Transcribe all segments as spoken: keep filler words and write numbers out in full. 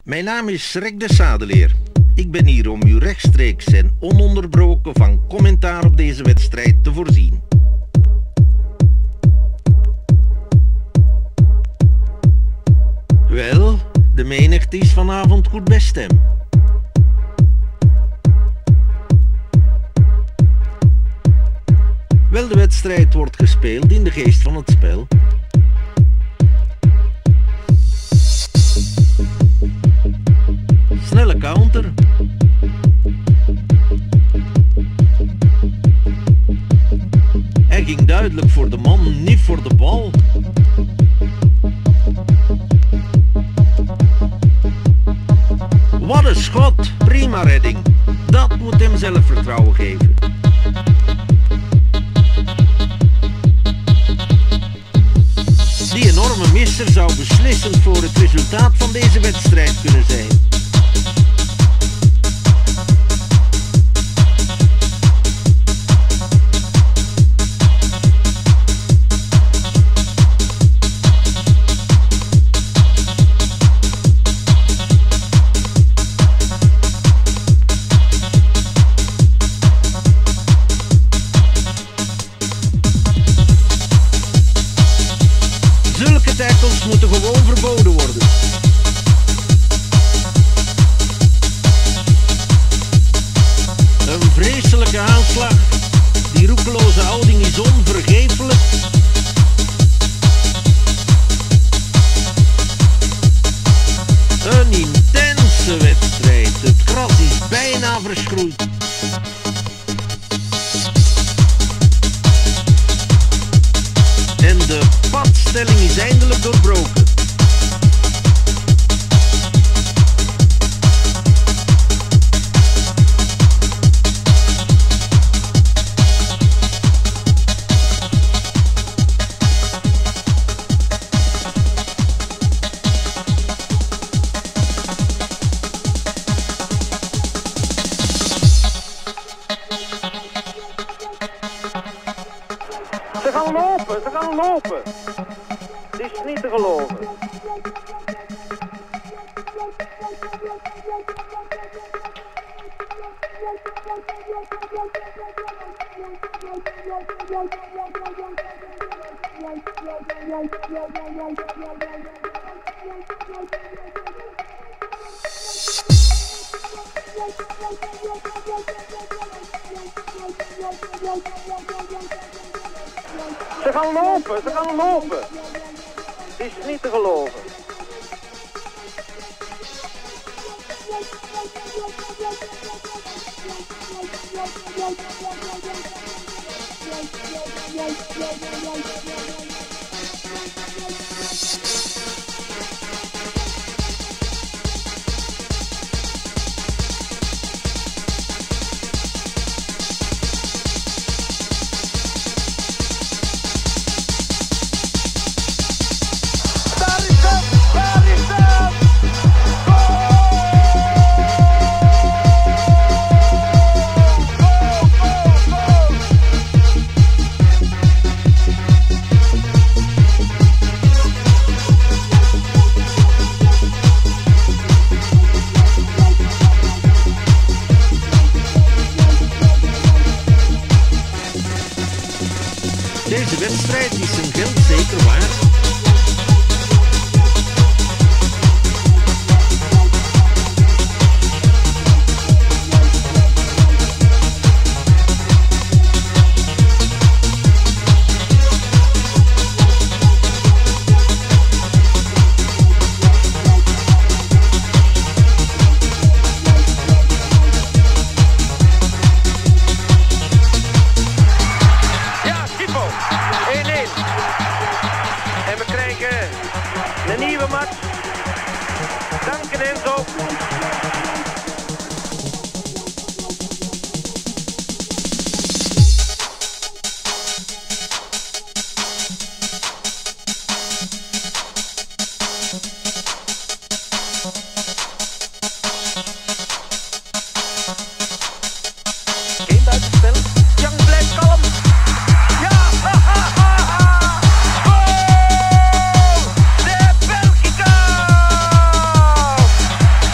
Mijn naam is Rick de Sadeleer. Ik ben hier om u rechtstreeks en ononderbroken van commentaar op deze wedstrijd te voorzien. Wel, de menigte is vanavond goed bij stem. Wel, de wedstrijd wordt gespeeld in de geest van het spel. Snelle counter. Hij ging duidelijk voor de man, niet voor de bal. Wat een schot, prima redding. Dat moet hem zelfvertrouwen geven. Die enorme misser zou beslissend voor het resultaat van deze wedstrijd kunnen zijn. Zulke tackles moeten gewoon verboden worden. Een vreselijke aanslag. Die roekeloze houding is onvergeeflijk. Een intense wedstrijd. Het gras is bijna verschroeid. En de padstelling is eindelijk doorbroken. Ze gaan lopen, ze gaan lopen. Het is niet te geloven. Ze gaan lopen, ze gaan lopen. Het is niet te geloven. Deze wedstrijd is zijn geld zeker waard. En we krijgen een nieuwe match. Dank Enzo. Geen buitenspel. Jan blijft kalm. Ja, ha, ha, ha, ha. Goal! De Belgica!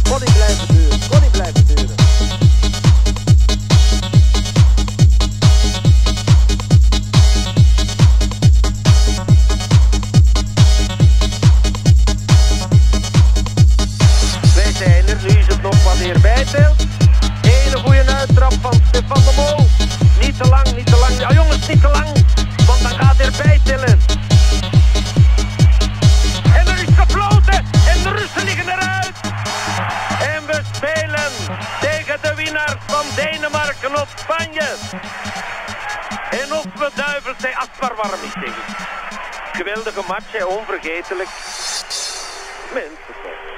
Kon niet blijven duren, kon niet blijven duren. Wij zijn er, nu is het nog wat hier bijtelt. Hele goede uittrap van Stefan de Mol. Niet te lang, niet te lang. Ja jongens, niet te lang. Want dan gaat hij erbij tellen. En er is gefloten. En de Russen liggen eruit. En we spelen tegen de winnaar van Denemarken op Spanje. En of we duivels zijn, als het maar warm is tegen. Geweldige match, hè, onvergetelijk. Mensen toch.